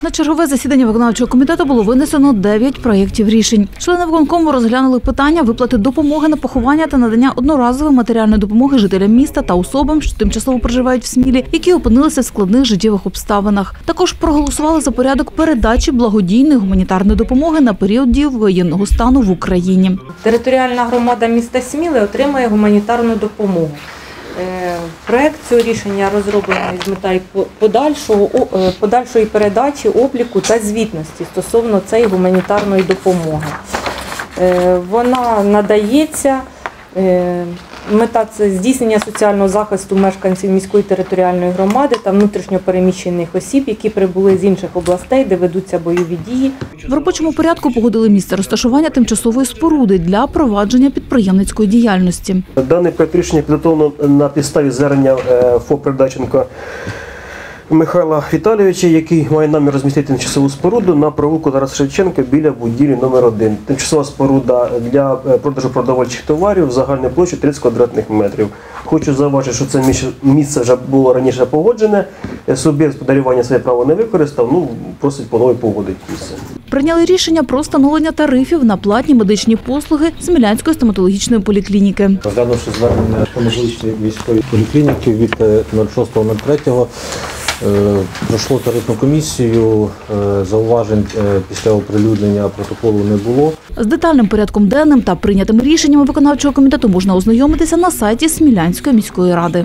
На чергове засідання виконавчого комітету було винесено 9 проєктів рішень. Члени виконкому розглянули питання виплати допомоги на поховання та надання одноразової матеріальної допомоги жителям міста та особам, що тимчасово проживають в Смілі, які опинилися в складних життєвих обставинах. Також проголосували за порядок передачі благодійної гуманітарної допомоги на період дії воєнного стану в Україні. Територіальна громада міста Сміли отримає гуманітарну допомогу. Проект цього рішення розроблений з метою подальшої передачі, обліку та звітності стосовно цієї гуманітарної допомоги. Вона надається, мета – це здійснення соціального захисту мешканців міської територіальної громади та внутрішньо переміщених осіб, які прибули з інших областей, де ведуться бойові дії. В робочому порядку погодили місце розташування тимчасової споруди для провадження підприємницької діяльності. Даний проект рішення підготовлено на підставі звернення ФОП «Передаченко» Михайла Віталійовича, який має намір розмістити тимчасову споруду на провулку Тараса Шевченка біля будівлі номер 1. Тимчасова споруда для продажу продовольчих товарів загальною площею 30 квадратних метрів. Хочу зауважити, що це місце вже було раніше погоджене, суб'єкт господарювання своє право не використав, просить по новій погодити місце. Прийняли рішення про встановлення тарифів на платні медичні послуги Смілянської стоматологічної поліклініки. Розглянувши звернення стоматологічної міської поліклініки від 06.03, пройшло тарифну комісію, зауважень після оприлюднення протоколу не було. З детальним порядком денним та прийнятими рішеннями виконавчого комітету можна ознайомитися на сайті Смілянської міської ради.